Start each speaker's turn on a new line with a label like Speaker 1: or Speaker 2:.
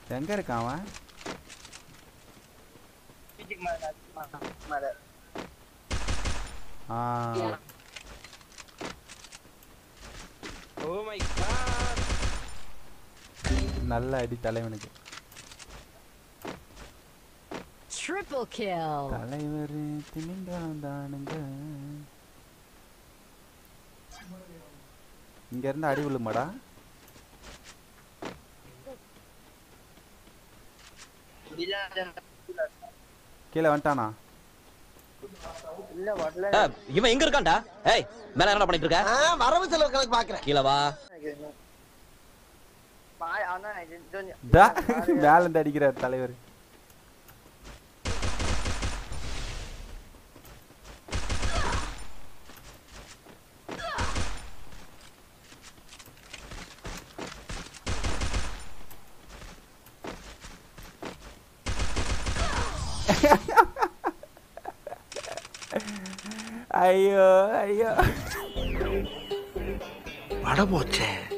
Speaker 1: எங்க இருக்கான் அவன்?
Speaker 2: ஓ மை காட்,
Speaker 1: நல்ல அடி தலைவனுக்கு.
Speaker 3: Triple kill.
Speaker 1: தலைவர் திமிங்கலம் தானுங்க. இங்க இருந்து அடி விழுமாடா. கீழே வந்துட்டானா?
Speaker 4: இல்ல வரல.
Speaker 2: இவன் எங்க இருக்கான்டா? ஏய் மேல என்ன பண்ணிட்டு இருக்க?
Speaker 4: வரவு செலவு கணக்கு பாக்குறேன்.
Speaker 2: கீழ வா.
Speaker 1: மேல இருந்து அடிக்கிறார் தலைவர்.
Speaker 4: ஐயோ ஐயோ.
Speaker 5: வட போச்சே.